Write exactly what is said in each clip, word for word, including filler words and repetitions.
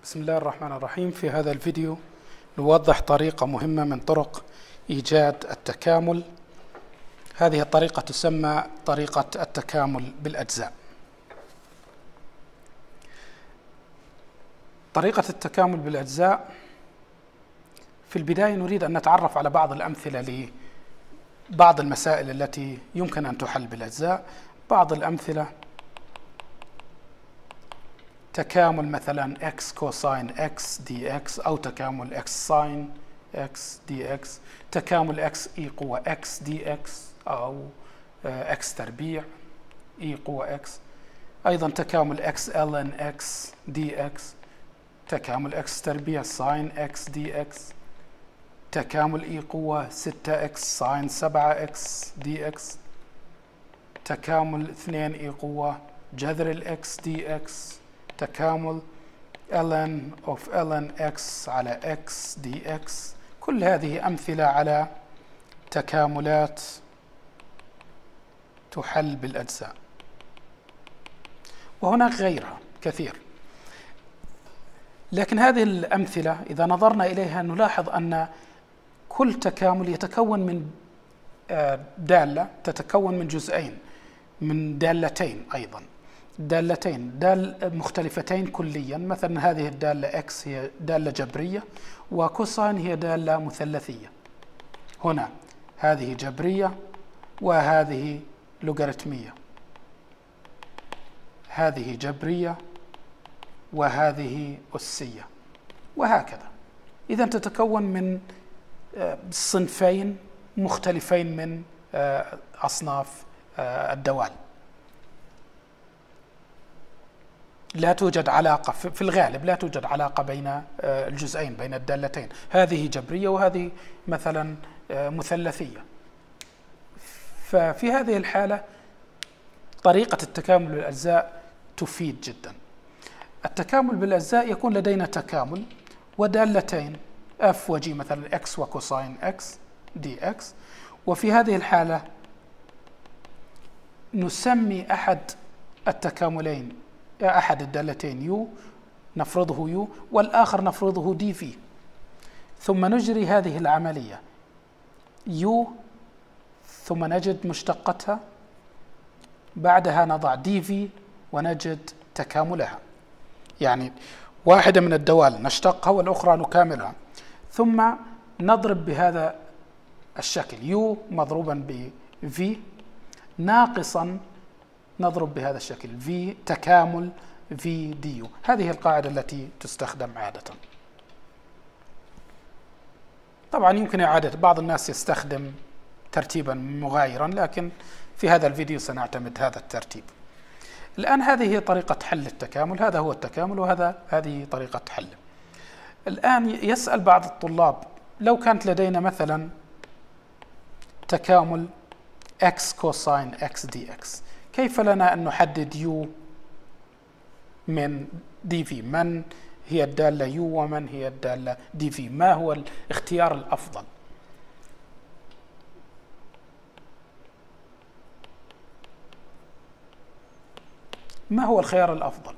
بسم الله الرحمن الرحيم. في هذا الفيديو نوضح طريقة مهمة من طرق إيجاد التكامل. هذه الطريقة تسمى طريقة التكامل بالأجزاء. طريقة التكامل بالأجزاء، في البداية نريد أن نتعرف على بعض الأمثلة لبعض المسائل التي يمكن أن تحل بالأجزاء. بعض الأمثلة: تكامل مثلا x كوساين x dx، أو تكامل x ساين x dx، تكامل x e قوة x dx، أو x تربيع e قوة x، أيضا تكامل x ln x dx، تكامل x تربيع ساين x dx، تكامل e قوة ستة x ساين سبعة x dx، تكامل اثنين e قوة جذر ال x dx، تكامل ln of ln x على x dx. كل هذه أمثلة على تكاملات تحل بالأجزاء، وهناك غيرها كثير. لكن هذه الأمثلة إذا نظرنا إليها نلاحظ أن كل تكامل يتكون من دالة تتكون من جزئين، من دالتين أيضا، دالتين دال مختلفتين كليا. مثلا هذه الدالة x هي دالة جبرية، وكوساين هي دالة مثلثية. هنا هذه جبرية وهذه لوغاريتمية، هذه جبرية وهذه أسية، وهكذا. إذا تتكون من صنفين مختلفين من أصناف الدوال. لا توجد علاقة في الغالب، لا توجد علاقة بين الجزئين، بين الدالتين. هذه جبرية وهذه مثلا مثلثية. ففي هذه الحالة طريقة التكامل بالأجزاء تفيد جدا. التكامل بالأجزاء يكون لدينا تكامل ودالتين f و g، مثلا x وكوساين x dx، وفي هذه الحالة نسمي أحد التكاملين أحد الدالتين u نفرضه u، والآخر نفرضه dv، ثم نجري هذه العملية u ثم نجد مشتقتها، بعدها نضع dv ونجد تكاملها. يعني واحدة من الدوال نشتقها والأخرى نكاملها، ثم نضرب بهذا الشكل u مضروبا ب v ناقصا نضرب بهذا الشكل v تكامل v du. هذه القاعدة التي تستخدم عادة. طبعا يمكن إعادة، بعض الناس يستخدم ترتيبا مغايرا، لكن في هذا الفيديو سنعتمد هذا الترتيب. الآن هذه هي طريقة حل التكامل، هذا هو التكامل وهذا هذه طريقة حله. الآن يسأل بعض الطلاب: لو كانت لدينا مثلا تكامل x كوساين x dx، كيف لنا أن نحدد u من dv؟ من هي الدالة u ومن هي الدالة dv؟ ما هو الاختيار الأفضل؟ ما هو الخيار الأفضل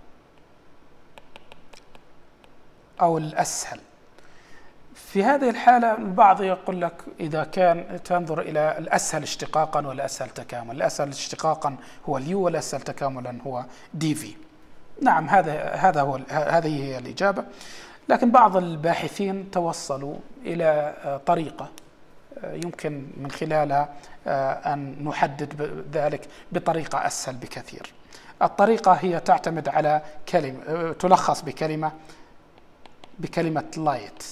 أو الأسهل؟ في هذه الحالة البعض يقول لك إذا كان تنظر إلى الأسهل اشتقاقا والأسهل تكامل، الأسهل اشتقاقا هو اليو والأسهل تكاملا هو دي في. نعم، هذا هذا هو هذه هي الإجابة. لكن بعض الباحثين توصلوا إلى طريقة يمكن من خلالها أن نحدد ذلك بطريقة أسهل بكثير. الطريقة هي تعتمد على كلمة تلخص بكلمة بكلمة لايت،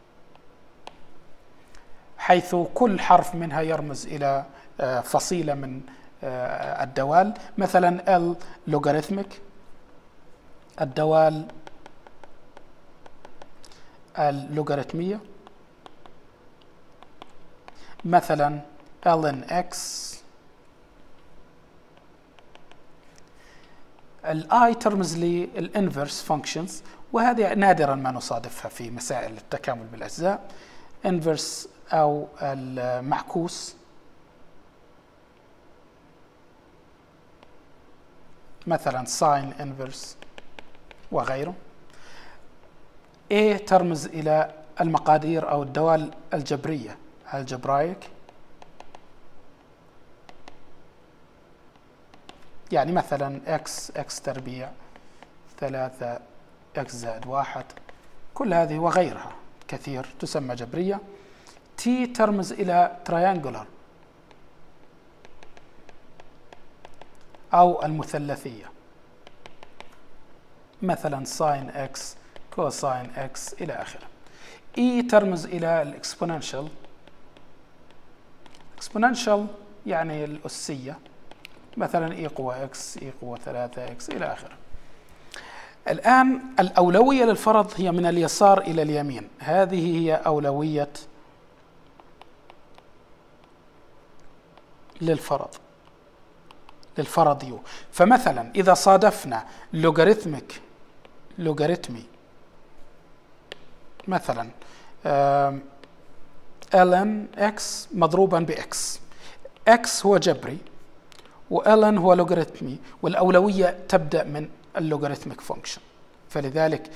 حيث كل حرف منها يرمز إلى فصيلة من الدوال. مثلا ال لوغاريتميك، الدوال اللوغاريتمية، مثلا ln x. الاي ترمز للانفرس فانكشنز، وهذه نادرا ما نصادفها في مسائل التكامل بالأجزاء. انفرس أو المعكوس، مثلا ساين انفرس وغيره. A ترمز إلى المقادير أو الدوال الجبرية algebraic، يعني مثلا x x تربيع ثلاثة x زائد واحد، كل هذه وغيرها كثير تسمى جبرية. T ترمز إلى triangular أو المثلثية، مثلا sin x cosine x إلى آخره. E ترمز إلى الإكسبوننشال، إكسبوننشال يعني الأسية، مثلا e قوة x e قوة ثلاثة x إلى آخره. الآن الأولوية للفرض هي من اليسار إلى اليمين، هذه هي أولوية للفرض للفرض يو. فمثلا إذا صادفنا لوغاريتميك لوغاريتمي مثلا ln x مضروبا ب x، x هو جبري ولn هو لوغاريتمي، والأولوية تبدأ من اللوغاريتميك فانكشن، فلذلك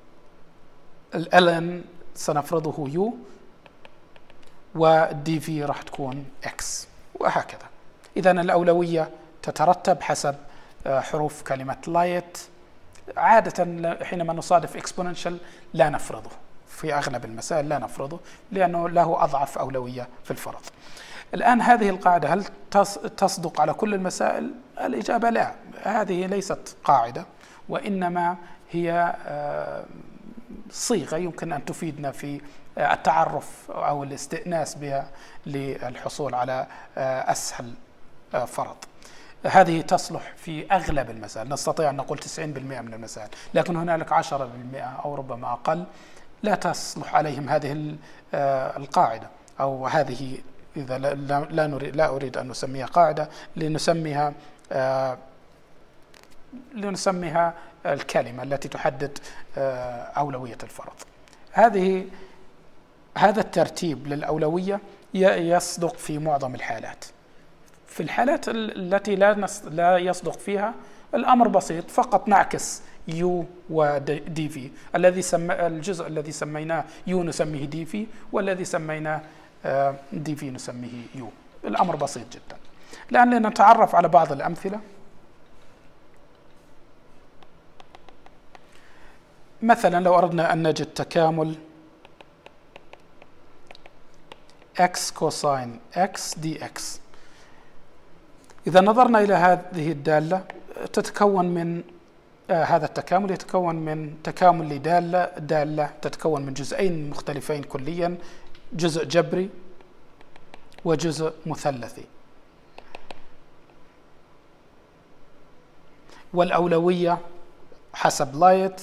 ln سنفرضه u ودي في راح تكون x وهكذا. إذن الأولوية تترتب حسب حروف كلمة لايت. عادة حينما نصادف exponential لا نفرضه، في أغلب المسائل لا نفرضه لأنه له أضعف أولوية في الفرض. الآن هذه القاعدة هل تصدق على كل المسائل؟ الإجابة لا، هذه ليست قاعدة، وإنما هي صيغة يمكن أن تفيدنا في التعرف أو الاستئناس بها للحصول على أسهل فرض. هذه تصلح في أغلب المسائل، نستطيع أن نقول تسعين بالمئة من المسائل، لكن هنالك عشرة بالمئة أو ربما أقل لا تصلح عليهم هذه القاعدة، أو هذه إذا لا نريد لا أريد أن نسميها قاعدة، لنسميها لنسميها الكلمة التي تحدد أولوية الفرض. هذه هذا الترتيب للأولوية يصدق في معظم الحالات. في الحالات التي لا لا يصدق فيها الأمر بسيط، فقط نعكس u و dv، الذي سمى الجزء الذي سميناه u نسميه dv، والذي سميناه dv نسميه u. الأمر بسيط جدا. الآن لنتعرف على بعض الأمثلة. مثلا لو أردنا أن نجد تكامل x كوساين x dx، إذا نظرنا إلى هذه الدالة تتكون من آه هذا التكامل يتكون من تكامل لدالة دالة تتكون من جزئين مختلفين كليا، جزء جبري وجزء مثلثي، والأولوية حسب لايت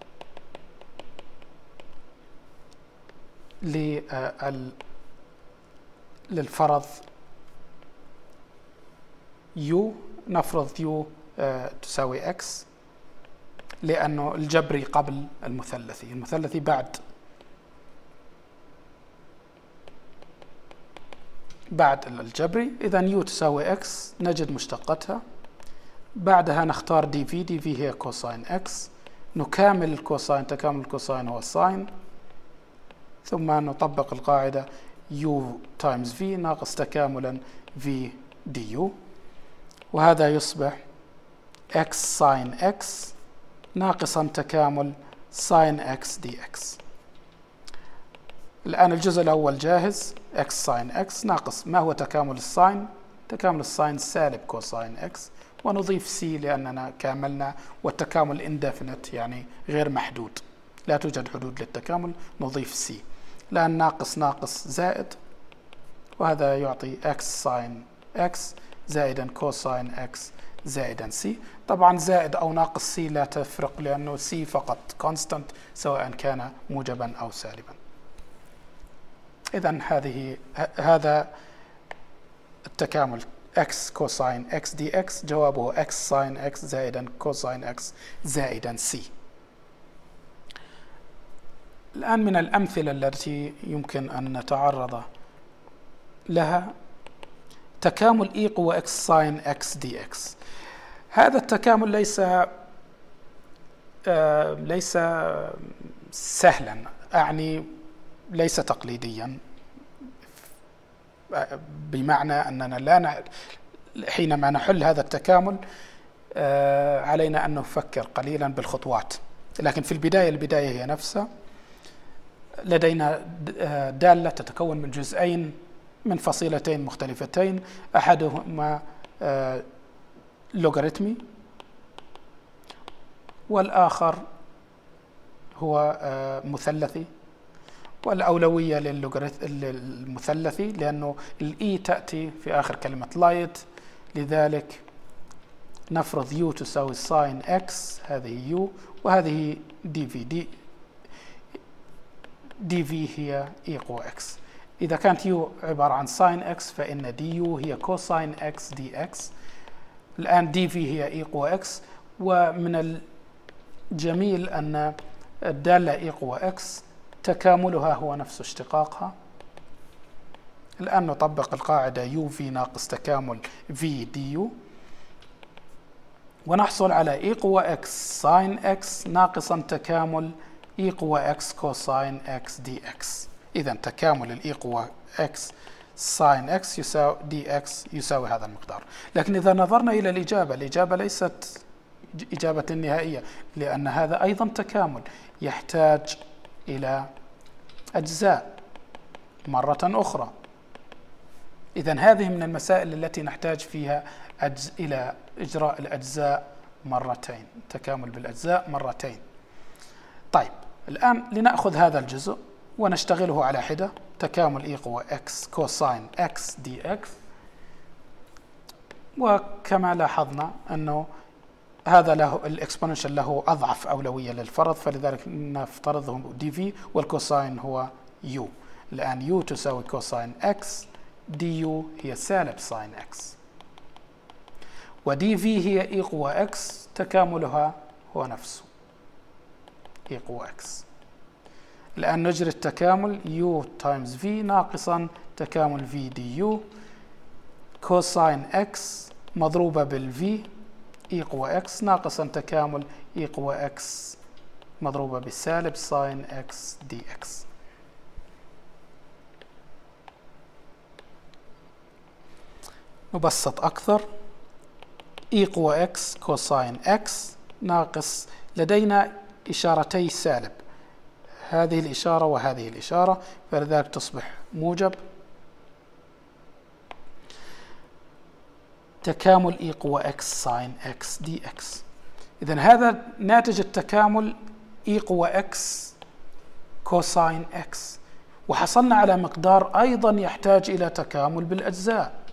للفرض u، نفرض u تساوي x لأنه الجبري قبل المثلثي، المثلثي بعد بعد الجبري. إذن u تساوي x، نجد مشتقتها، بعدها نختار dv، dv هي كوساين x، نكامل الكوساين، تكامل الكوساين هو الساين، ثم نطبق القاعدة u times v ناقص تكاملا v du، وهذا يصبح x sin x ناقصا تكامل sin x dx. الآن الجزء الأول جاهز، x sin x ناقص ما هو تكامل الساين؟ تكامل الساين سالب كوساين x، ونضيف c لأننا كاملنا، والتكامل indefinite يعني غير محدود، لا توجد حدود للتكامل، نضيف c. الآن ناقص ناقص زائد، وهذا يعطي x sin x زائدا كوساين x زائدا c. طبعا زائد أو ناقص c لا تفرق، لأنه c فقط constant سواء كان موجبا أو سالبا. إذن هذه هذا التكامل x كوساين x dx جوابه x sin x زائدا كوساين x زائدا c. الآن من الأمثلة التي يمكن أن نتعرض لها تكامل e قوة x sin x dx. هذا التكامل ليس آه ليس سهلا، أعني ليس تقليديا، بمعنى أننا لا ن... حينما نحل هذا التكامل علينا أن نفكر قليلا بالخطوات، لكن في البداية البداية هي نفسها. لدينا دالة تتكون من جزئين من فصيلتين مختلفتين، أحدهما لوغاريتمي والآخر هو مثلثي، والأولوية للمثلثي لأنه الإي تأتي في آخر كلمة لايت، لذلك نفرض يو تساوي ساين إكس، هذه يو وهذه دي في دي دي في هي إي قوة إكس. إذا كانت يو عبارة عن ساين إكس فإن دي يو هي كوساين إكس دي إكس. الآن دي في هي إي قوة إكس، ومن الجميل أن الدالة إي قوة إكس تكاملها هو نفس اشتقاقها. الآن نطبق القاعدة يو في ناقص تكامل في دي يو، ونحصل على إي قوة إكس ساين إكس ناقصا تكامل إي قوة إكس كوساين إكس دي إكس. إذا تكامل الإي قوة إكس ساين إكس يساوي دي إكس يساوي هذا المقدار. لكن إذا نظرنا إلى الإجابة، الإجابة ليست إجابة نهائية، لأن هذا أيضا تكامل يحتاج إلى أجزاء مرة أخرى. إذن هذه من المسائل التي نحتاج فيها أجز... إلى إجراء الأجزاء مرتين، تكامل بالأجزاء مرتين. طيب الآن لنأخذ هذا الجزء ونشتغله على حدة، تكامل إي قوة إكس كوساين إكس دي إكس، وكما لاحظنا أنه هذا له الإكسبوننشال له أضعف أولوية للفرض، فلذلك نفترضه دي في والكوساين هو يو. الآن يو تساوي كوساين إكس، دي يو هي سالب ساين إكس، ودي في هي إي قوة إكس تكاملها هو نفسه إي قوة إكس. الآن نجري التكامل يو تايمز في ناقصا تكامل في دي يو، كوساين إكس مضروبة بالفي إي قوة إكس ناقصا تكامل إي قوة إكس مضروبة بسالب ساين إكس دي إكس. نبسط أكثر، إي قوة إكس كوساين إكس ناقص، لدينا إشارتي سالب، هذه الإشارة وهذه الإشارة، فلذلك تصبح موجب، تكامل إي قوة إكس ساين إكس دي إكس. إذن هذا ناتج التكامل إي قوة إكس كوساين إكس، وحصلنا على مقدار أيضا يحتاج إلى تكامل بالأجزاء.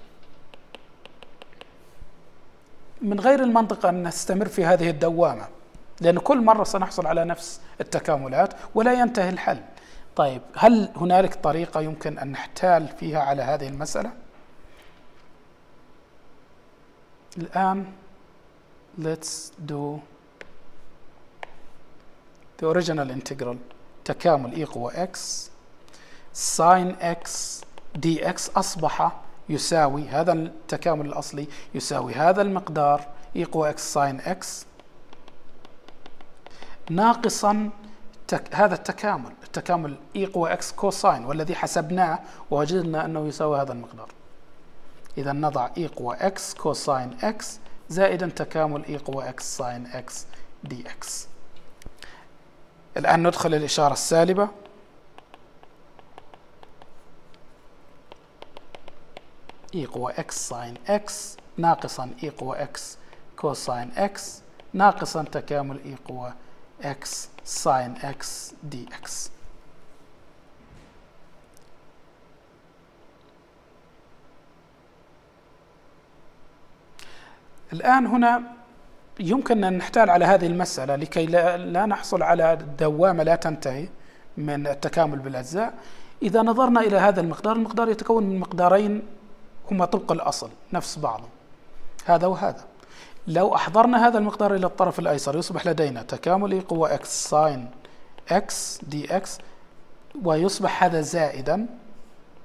من غير المنطق أن نستمر في هذه الدوامة، لأن كل مرة سنحصل على نفس التكاملات ولا ينتهي الحل. طيب هل هنالك طريقة يمكن أن نحتال فيها على هذه المسألة؟ الآن let's do the original integral، تكامل إي قوة إكس ساين إكس دي إكس أصبح يساوي هذا التكامل الأصلي يساوي هذا المقدار إي قوة إكس ساين إكس ناقصا تك هذا التكامل التكامل إي قوة إكس كوساين، والذي حسبناه ووجدنا أنه يساوي هذا المقدار. إذا نضع إي قوة إكس كوساين إكس زائدا تكامل إي قوة إكس ساين إكس دي إكس. الآن ندخل الإشارة السالبة، إي قوة إكس ساين إكس ناقصا إي قوة إكس كوساين إكس ناقصا تكامل إي قوة إكس ساين إكس دي إكس. الآن هنا يمكن أن نحتال على هذه المسألة لكي لا, لا نحصل على دوامة لا تنتهي من التكامل بالأجزاء. إذا نظرنا إلى هذا المقدار، المقدار يتكون من مقدارين هما طبق الأصل نفس بعضهم، هذا وهذا. لو أحضرنا هذا المقدار إلى الطرف الأيسر يصبح لدينا تكامل إي قوة إكس ساين إكس دي إكس، ويصبح هذا زائدا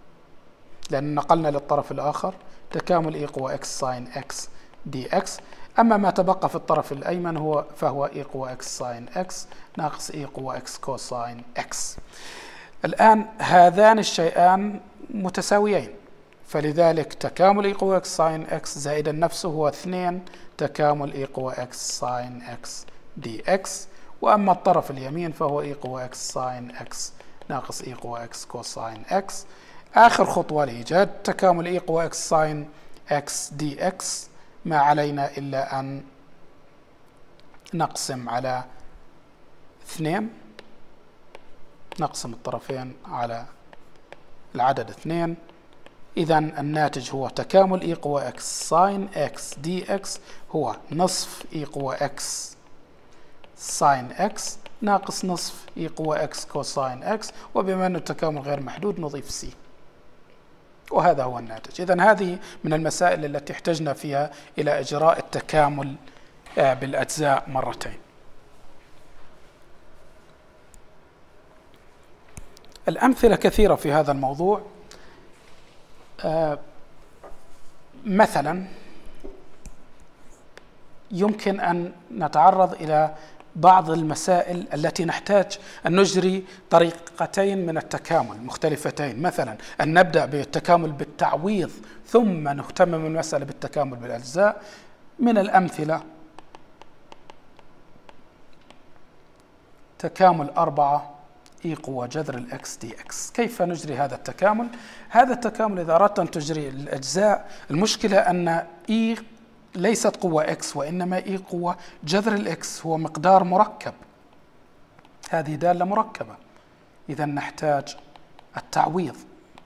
لأن نقلنا للطرف الآخر تكامل إي قوة إكس ساين إكس دي إكس. أما ما تبقى في الطرف الأيمن هو فهو إي قوة إكس ساين إكس ناقص إي قوة إكس كوساين إكس. الآن هذان الشيئان متساويين، فلذلك تكامل إي قوة إكس ساين إكس زائدا نفسه هو اثنين تكامل إي قوة إكس ساين إكس دي إكس. وأما الطرف اليمين فهو إي قوة إكس ساين إكس ناقص إي قوة إكس كوساين إكس. آخر خطوة لإيجاد تكامل إي قوة إكس ساين إكس دي إكس ما علينا إلا أن نقسم على اثنين، نقسم الطرفين على العدد اثنين. إذن الناتج هو تكامل إي قوة إكس ساين إكس دي إكس هو نصف إي قوة إكس ساين إكس ناقص نصف إي قوة إكس كوساين إكس، وبما أن التكامل غير محدود نضيف سي، وهذا هو الناتج. إذن هذه من المسائل التي احتجنا فيها إلى إجراء التكامل بالأجزاء مرتين. الأمثلة كثيرة في هذا الموضوع. مثلا يمكن أن نتعرض إلى بعض المسائل التي نحتاج أن نجري طريقتين من التكامل مختلفتين، مثلا أن نبدأ بالتكامل بالتعويض ثم نهتم المسألة بالتكامل بالأجزاء. من الأمثلة تكامل أربعة إي قوة جذر الإكس دي إكس. كيف نجري هذا التكامل؟ هذا التكامل إذا أردت أن تجري الأجزاء، المشكلة أن إي ليست قوة إكس وإنما إي قوة جذر الإكس، هو مقدار مركب، هذه دالة مركبة، إذا نحتاج التعويض.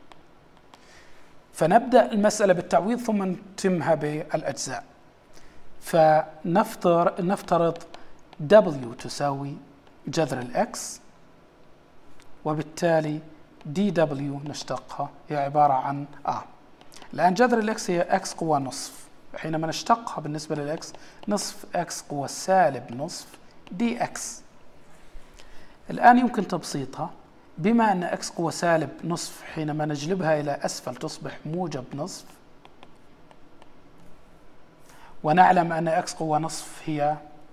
فنبدأ المسألة بالتعويض ثم نتمها بالأجزاء. فنفترض نفترض W تساوي جذر الإكس، وبالتالي دي دبليو نشتقها هي عبارة عن آ. الآن جذر الإكس هي إكس قوة نصف، حينما نشتقها بالنسبة للإكس نصف إكس قوة سالب نصف دي إكس. الآن يمكن تبسيطها، بما أن إكس قوة سالب نصف حينما نجلبها إلى أسفل تصبح موجب نصف، ونعلم أن إكس قوة نصف هي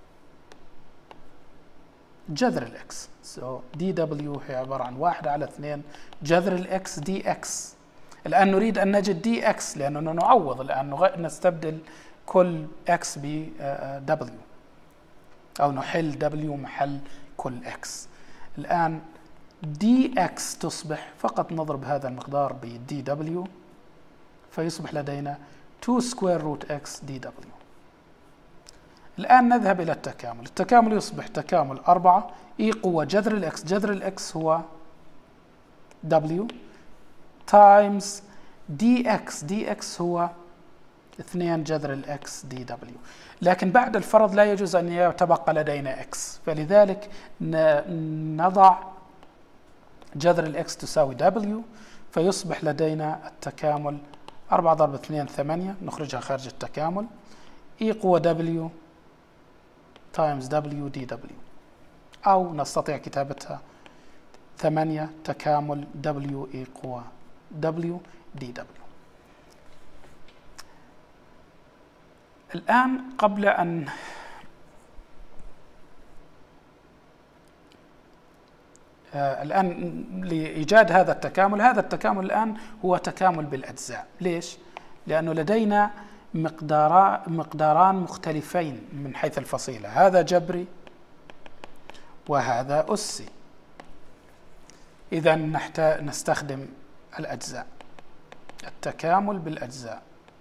جذر الإكس، so دي دبليو هي عبارة عن واحد على اثنين جذر الإكس دي إكس. الآن نريد أن نجد دي إكس لأننا نعوض الآن، نستبدل كل إكس ب دبليو أو نحل دبليو محل كل إكس. الآن دي إكس تصبح فقط نضرب هذا المقدار ب دي دبليو فيصبح لدينا اثنين سكوير روت إكس دي دبليو. الآن نذهب إلى التكامل. التكامل يصبح تكامل أربعة إي قوة جذر الإكس، جذر الإكس هو W تايمز دي إكس، دي إكس هو اثنين جذر الإكس دي دبليو. لكن بعد الفرض لا يجوز أن يتبقى لدينا إكس، فلذلك نضع جذر الإكس تساوي W، فيصبح لدينا التكامل أربعة ضرب اثنين ثمانية، نخرجها خارج التكامل، إي قوة W تايمز W دي دبليو، أو نستطيع كتابتها ثمانية تكامل W إي قوة W دي دبليو. الآن قبل أن آه الآن لإيجاد هذا التكامل، هذا التكامل الآن هو تكامل بالأجزاء. ليش؟ لأنه لدينا مقداران مقداران مختلفين من حيث الفصيلة، هذا جبري وهذا أسي. إذا نحتاج نستخدم الأجزاء، التكامل بالأجزاء.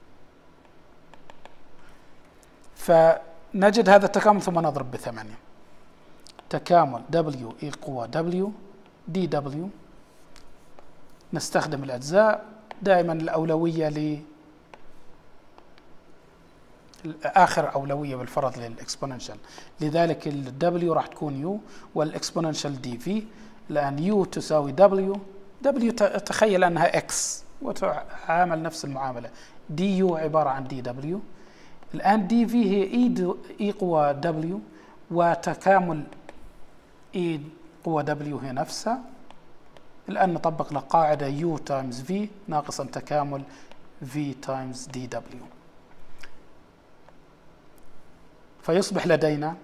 فنجد هذا التكامل ثم نضرب بثمانية، تكامل W إي قوة W دي دبليو. نستخدم الأجزاء دائما، الأولوية ل آخر أولوية بالفرض للإكسبوننشال، لذلك ال W راح تكون U والإكسبوننشال دي في. الآن U تساوي W، W تخيل أنها X وتعامل نفس المعاملة، دي يو عبارة عن دي دبليو. الآن دي في هي إي إي قوة W، وتكامل إي قوة W هي نفسها. الآن نطبق لقاعدة U تايمز V ناقصا تكامل V تايمز دي دبليو. فيصبح لدينا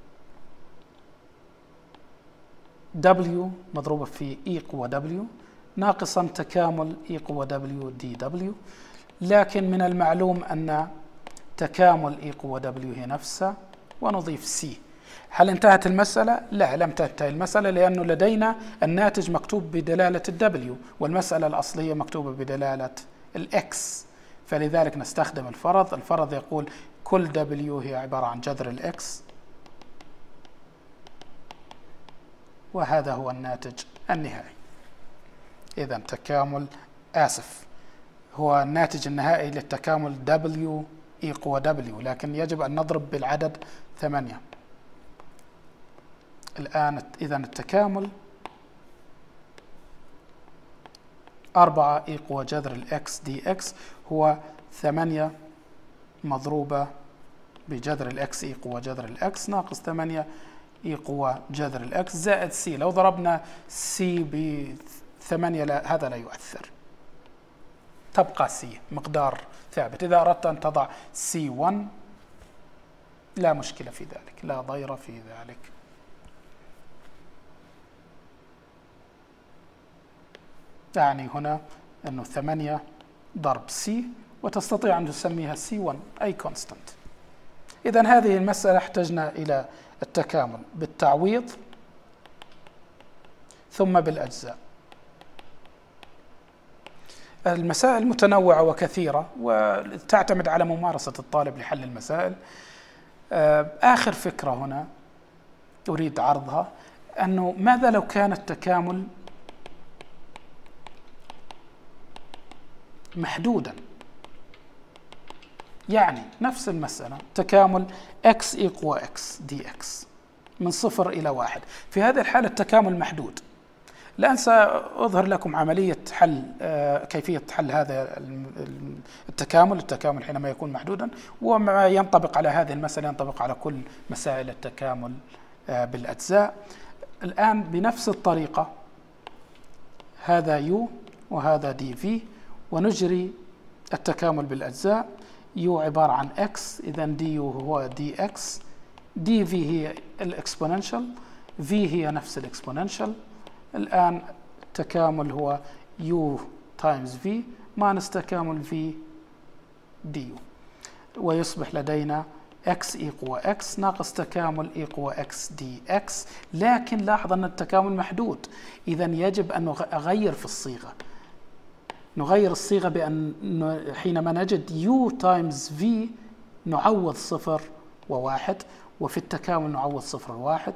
W مضروبة في E قوة W ناقصا تكامل E قوة W دي دبليو، لكن من المعلوم أن تكامل E قوة W هي نفسها، ونضيف C. هل انتهت المسألة؟ لا، لم تنتهي المسألة، لأنه لدينا الناتج مكتوب بدلالة الدبليو والمسألة الأصلية مكتوبة بدلالة الإكس، فلذلك نستخدم الفرض. الفرض يقول كل دبليو هي عبارة عن جذر الإكس، وهذا هو الناتج النهائي. إذا تكامل آسف هو الناتج النهائي للتكامل W E قوة W، لكن يجب أن نضرب بالعدد ثمانية. الآن إذا التكامل أربعة E قوة جذر الإكس دي إكس هو ثمانية مضروبة بجذر الإكس E قوة جذر الإكس ناقص ثمانية E قوة جذر الإكس زائد C. لو ضربنا C بثمانية لا، هذا لا يؤثر، تبقى C مقدار ثابت. إذا أردت أن تضع سي واحد لا مشكلة في ذلك، لا ضير في ذلك. يعني هنا أنه ثمانية ضرب C، وتستطيع أن تسميها سي واحد أي كونستانت. إذن هذه المسألة احتجنا إلى التكامل بالتعويض ثم بالأجزاء. المسائل متنوعة وكثيرة وتعتمد على ممارسة الطالب لحل المسائل. آخر فكرة هنا أريد عرضها، أنه ماذا لو كان التكامل محدودا؟ يعني نفس المسألة تكامل x equal x dx من صفر إلى واحد. في هذه الحالة التكامل محدود. الآن سأظهر لكم عملية حل، كيفية حل هذا التكامل التكامل حينما يكون محدودا، وما ينطبق على هذه المسألة ينطبق على كل مسائل التكامل بالأجزاء. الآن بنفس الطريقة هذا u وهذا dv، ونجري التكامل بالأجزاء. u عبارة عن x، إذن du هو dx، dv هي الإكسبوننشال، v هي نفس الإكسبوننشال. الآن التكامل هو u times v ماينس تكامل v du، ويصبح لدينا x equal x ناقص تكامل equal x dx. لكن لاحظ أن التكامل محدود، إذن يجب أن نغير في الصيغة. نغير الصيغة بأن حينما نجد u times v نعوض صفر وواحد، وفي التكامل نعوض صفر وواحد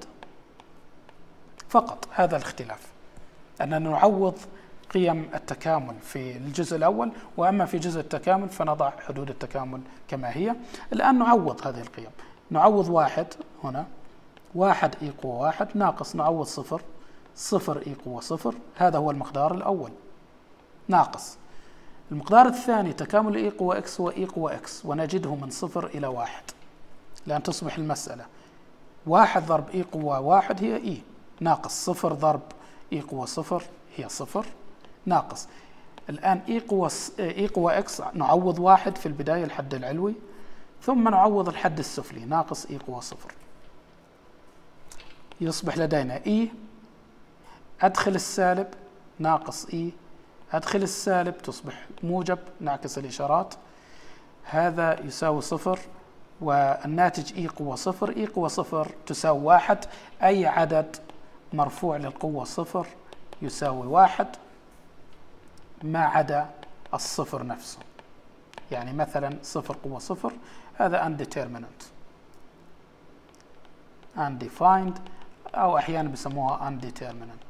فقط. هذا الاختلاف، أننا نعوض قيم التكامل في الجزء الأول، وأما في جزء التكامل فنضع حدود التكامل كما هي. الآن نعوض هذه القيم، نعوض واحد هنا، واحد إيقوى واحد ناقص نعوض صفر، صفر إيقوى صفر، هذا هو المقدار الأول ناقص المقدار الثاني تكامل إيقوى إكس وإيقوى إكس، ونجده من صفر إلى واحد، لأن تصبح المسألة واحد ضرب إيقوى واحد هي إي، ناقص صفر ضرب إيقوى صفر هي صفر، ناقص الآن إيقوى إيقوى إكس نعوض واحد في البداية الحد العلوي، ثم نعوض الحد السفلي ناقص إيقوى صفر. يصبح لدينا إي أدخل السالب ناقص إي أدخل السالب تصبح موجب، نعكس الإشارات، هذا يساوي صفر، والناتج إي قوة صفر. إي قوة صفر تساوي واحد، أي عدد مرفوع للقوة صفر يساوي واحد ما عدا الصفر نفسه. يعني مثلا صفر قوة صفر هذا undeterminate undefined، أو أحيانا بيسموها undeterminate.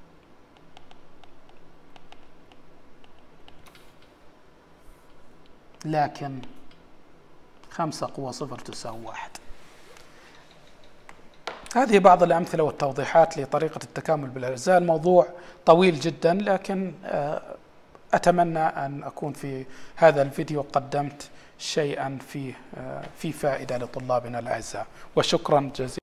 لكن خمسة قوة صفر تساوي واحد. هذه بعض الأمثلة والتوضيحات لطريقة التكامل بالأجزاء. الموضوع طويل جدا، لكن أتمنى أن أكون في هذا الفيديو قدمت شيئا فيه في فائدة لطلابنا الأعزاء، وشكرا جزيلا.